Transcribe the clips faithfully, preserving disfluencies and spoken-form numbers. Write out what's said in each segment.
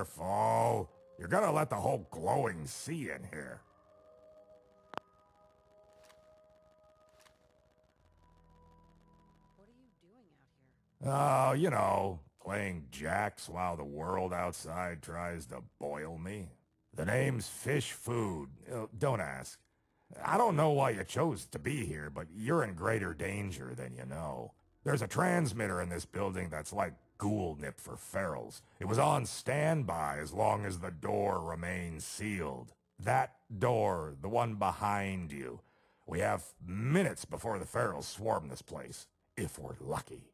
Careful. You're gonna let the whole glowing sea in here. What are you doing out here? Oh, you know, playing jacks while the world outside tries to boil me. The name's Fish Food. Uh, Don't ask. I don't know why you chose to be here, but you're in greater danger than you know. There's a transmitter in this building that's like ghoul nip for ferals. It was on standby as long as the door remained sealed. That door, the one behind you. We have minutes before the ferals swarm this place, if we're lucky.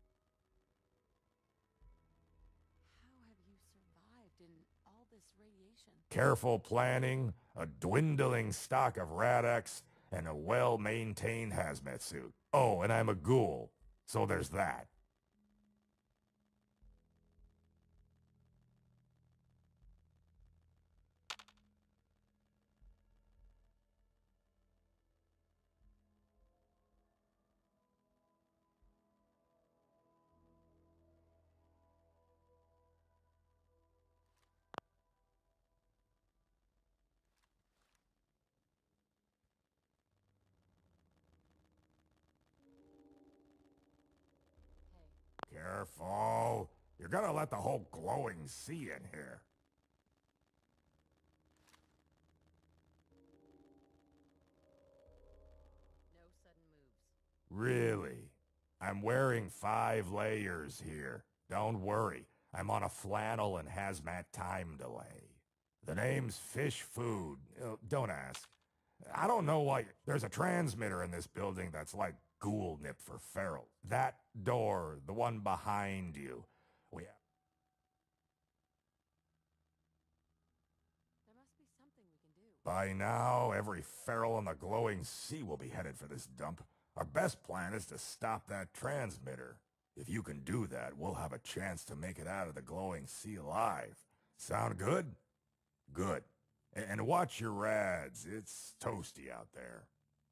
How have you survived in all this radiation? Careful planning, a dwindling stock of Rad-X, and a well-maintained hazmat suit. Oh, and I'm a ghoul, so there's that. Hey, Careful. You're gonna let the whole glowing sea in here. no sudden moves. Really? I'm wearing five layers here. Don't worry. I'm on a flannel and hazmat time delay. The name's Fish Food. Uh, Don't ask. I don't know why. There's a transmitter in this building that's like ghoul nip for feral. That door, the one behind you. We There must be something we can do. By now, every feral on the glowing sea will be headed for this dump. Our best plan is to stop that transmitter. If you can do that, we'll have a chance to make it out of the glowing sea alive. Sound good? Good. A- And watch your rads. It's toasty out there.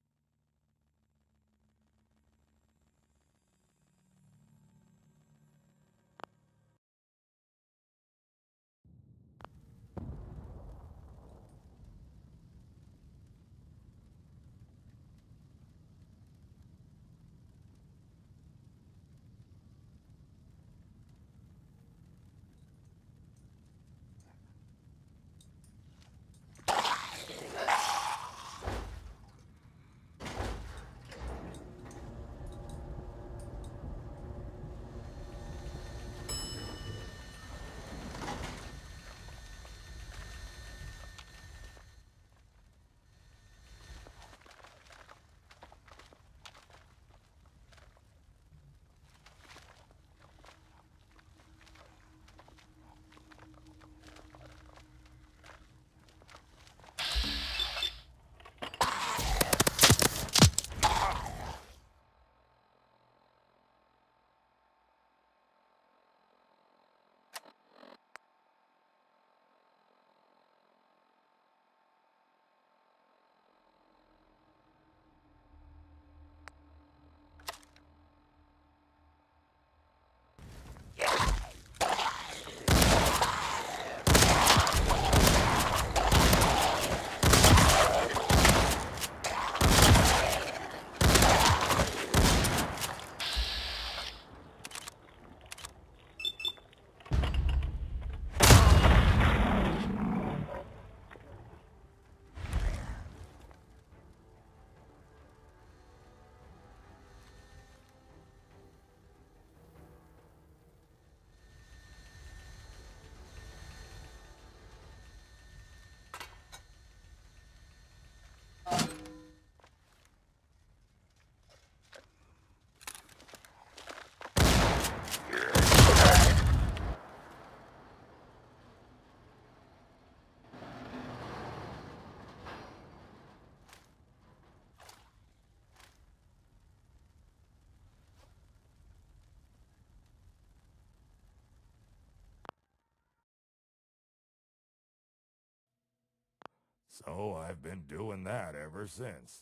So I've been doing that ever since.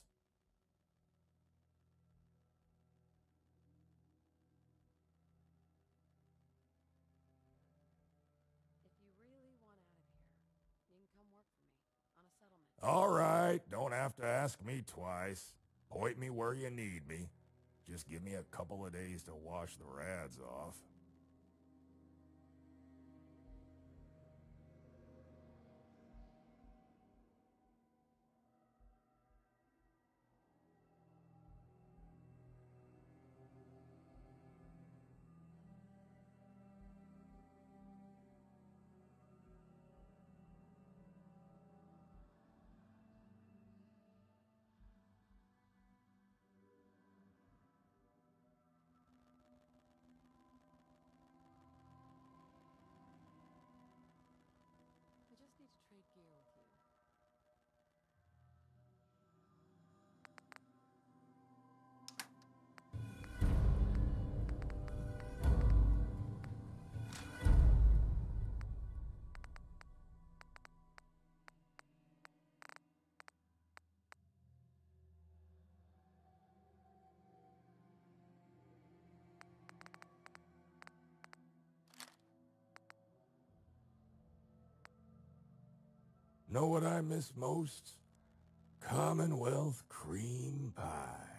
If you really settlement. All right, don't have to ask me twice. Point me where you need me. Just give me a couple of days to wash the rads off. I just need to trade gear with you. Know what I miss most? Commonwealth cream pie.